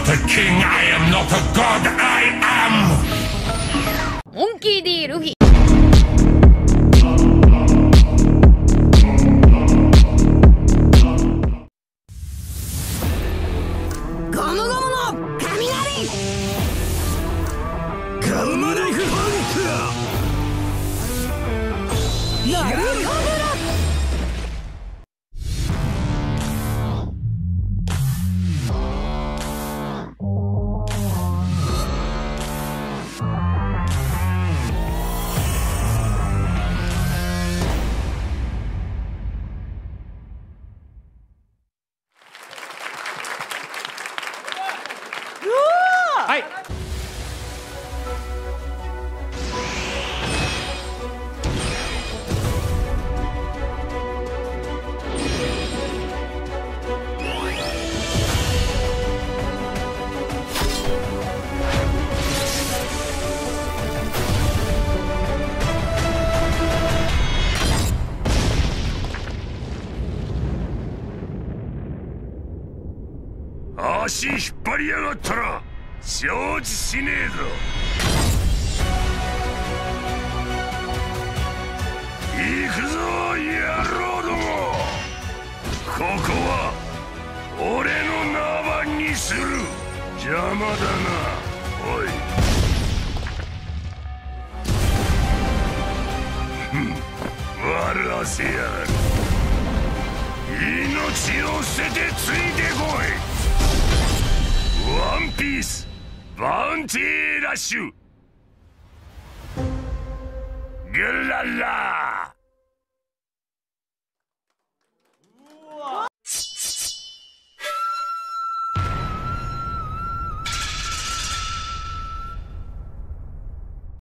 not a king, I am not a god, I am! モンキー D ルフィ。 ゴムゴムの雷。ガンマナイフハンター。なるほど。 はい。 足引っ張りやがったら承知しねえぞ。行くぞ野郎ども。ここは俺の縄張りにする。邪魔だなおい。笑わせやがる。命を捨ててついてこい。ワンピースバウンティーラッシュグララ